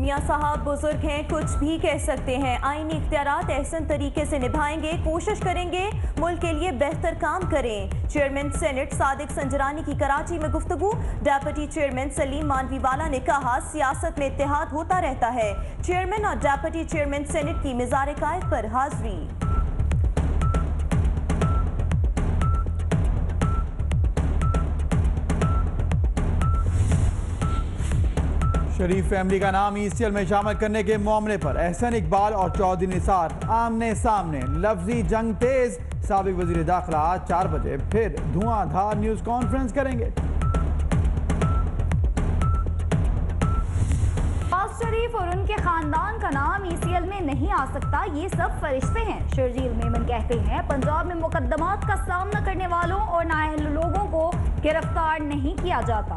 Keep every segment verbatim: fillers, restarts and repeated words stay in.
मियां साहब बुजुर्ग हैं, कुछ भी कह सकते हैं। आईनी इख्तियारात एहसन तरीके से निभाएंगे, कोशिश करेंगे मुल्क के लिए बेहतर काम करें। चेयरमैन सेनेट सादिक संजरानी की कराची में गुफ्तगू। डेप्यूटी चेयरमैन सलीम मानवीवाला ने कहा, सियासत में इत्तेहाद होता रहता है। चेयरमैन और डेप्यूटी चेयरमैन सेनेट की मिज़ार कायद पर हाजिरी। शरीफ फैमिली का नाम ईसीएल में शामिल करने के मामले पर एहसन इकबाल और चौधरी निसार आमने सामने। लफ्जी जंग तेज। साबिक वजीर दाखिला आज चार बजे फिर धुआंधार न्यूज कॉन्फ्रेंस करेंगे। नवाज शरीफ और उनके खानदान का नाम ईसीएल में नहीं आ सकता, ये सब फरिश्ते हैं। शर्जील मेमन कहते हैं, पंजाब में मुकदमात का सामना करने वालों और नाअहल लोगों को गिरफ्तार नहीं किया जाता।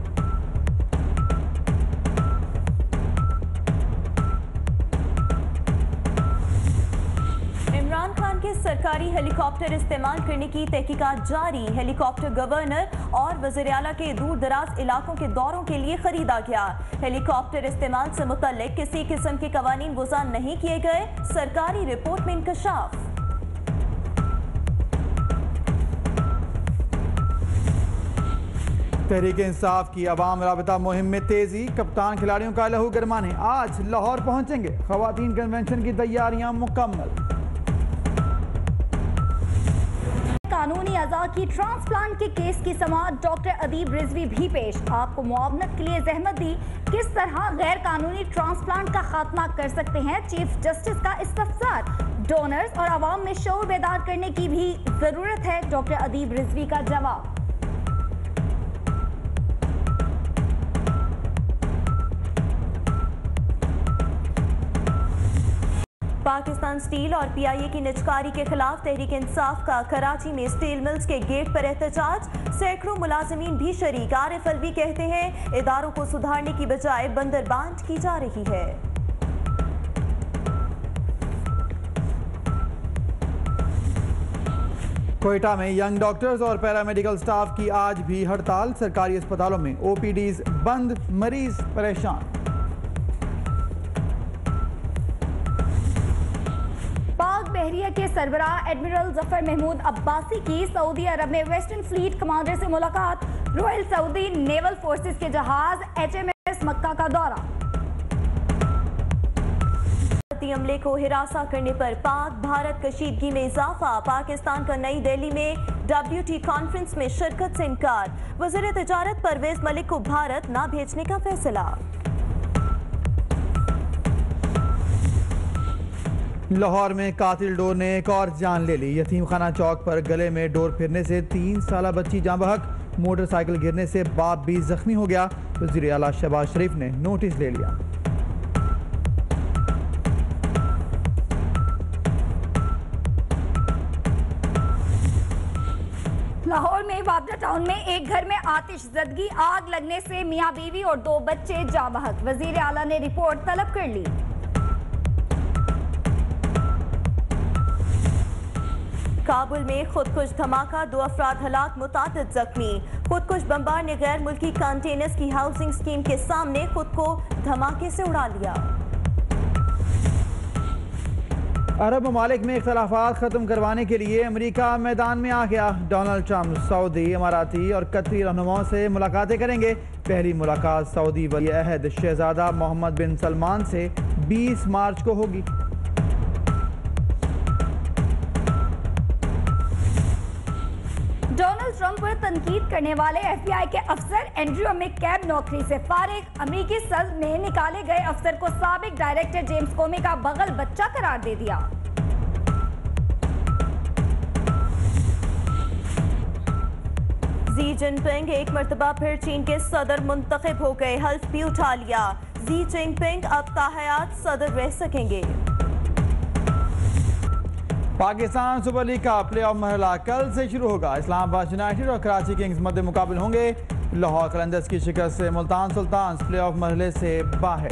इमरान खान के सरकारी हेलीकॉप्टर इस्तेमाल करने की तहकीकात जारी। हेलीकॉप्टर गवर्नर और वज़ीर आला के दूर दराज इलाकों के दौरों के लिए खरीदा गया। हेलीकॉप्टर इस्तेमाल से मुतल्लिक किसी किस्म के कवानीन वज़ा नहीं किए गए। सरकारी रिपोर्ट में इंकशाफ। तहरीक इंसाफ की अवाम राबता मुहिम में तेजी। कप्तान खिलाड़ियों का लहू गरमाने आज लाहौर पहुंचेंगे। खवातीन कन्वेंशन की तैयारियां मुकम्मल। कानूनी अज़ा की ट्रांसप्लांट के केस की समाअत डॉक्टर अदीब रिजवी भी पेश। आपको मुआवनत के लिए जहमत दी, किस तरह गैर कानूनी ट्रांसप्लांट का खात्मा कर सकते हैं। चीफ जस्टिस का इस्तफसार। डोनर्स और आवाम में शऊर बेदार करने की भी जरूरत है। डॉक्टर अदीब रिजवी का जवाब। पाकिस्तान स्टील और पीआईए की निजकारी के खिलाफ तहरीक इंसाफ का कराची में स्टील मिल्स के गेट पर एहतजाज। सैकड़ों मुलाजिमीन भी शरीक। आरिफ अलवी कहते हैं, इदारों को सुधारने की बजाय बंदरबांट की जा रही है। कोयटा में यंग डॉक्टर्स और पैरामेडिकल स्टाफ की आज भी हड़ताल। सरकारी अस्पतालों में ओपीडीज बंद, मरीज परेशान। पाक बहरिया के सरबराह एडमिरल जफर महमूद अब्बासी की सऊदी अरब में वेस्टर्न फ्लीट कमांडर से मुलाकात। रॉयल सऊदी नेवल फोर्सेस के जहाज एचएमएस मक्का का दौरा। अमले को हिरासा करने पर पाक भारत कशीदगी में इजाफा। पाकिस्तान का नई दिल्ली में डब्ल्यूटी कॉन्फ्रेंस में शिरकत से इनकार। वज़ीर तिजारत परवेज मलिक को भारत न भेजने का फैसला। लाहौर में कातिल डोर ने एक और जान ले ली। यतीम खाना चौक पर गले में डोर फिरने से तीन साल बच्ची जाँ बहक। मोटरसाइकिल गिरने से बाप भी जख्मी हो गया। वज़ीर आला शहबाज शरीफ ने नोटिस ले लिया। लाहौर में वाबदा टाउन में एक घर में आतिशज़दगी, आग लगने से मियां बीवी और दो बच्चे जाँ बहक। वज़ीर आला ने रिपोर्ट तलब कर ली। काबुल में खुदकुश धमाका, दो अफराद हलाक, मुतादिद जख्मी। खुदकुश बमबार ने गैर मुल्की कंटेनर्स की हाउसिंग स्कीम के सामने खुद को धमाके से उड़ा लिया। अरब ममालिक में इख्तलाफात खत्म करवाने के लिए अमेरिका मैदान में आ गया। डोनाल्ड ट्रंप सऊदी, इमाराती और कतरी रहनुमाओं से मुलाकातें करेंगे। पहली मुलाकात सऊदी वली अहद शहजादा मोहम्मद बिन सलमान से बीस मार्च को होगी। डोनाल्ड ट्रंप पर तनकीद करने वाले एफबीआई के अफसर एंड्रयू मैककैब नौकरी से फारिग। अमेरिकी सदर ने निकाले गए अफसर को साबिक डायरेक्टर जेम्स कोमी का बगल बच्चा करार दे दिया। जी जिनपिंग एक मर्तबा फिर चीन के सदर मुंतखब हो गए। हल्फ भी उठा लिया। जी जिनपिंग अब ताहयात सदर रह सकेंगे। पाकिस्तान सुपर लीग का प्ले ऑफ मरहला कल से शुरू होगा। इस्लामाबाद यूनाइटेड और कराची किंग्स मध्य मुकाबले होंगे। लाहौर कलंदर्स की शिकस्त से मुल्तान सुल्तान्स प्ले ऑफ मरहले से बाहर।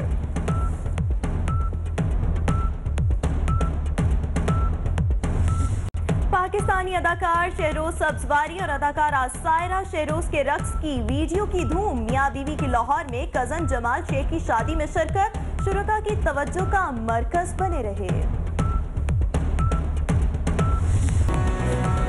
पाकिस्तानी अदाकार शहरोज सब्जवारी और अदाकारा सायरा शहरोज के रक्स की वीडियो की धूम। मियां बीवी की लाहौर में कजन जमाल शेख की शादी में शिरकत। शुरका की तवज्जो का मरकज बने रहे।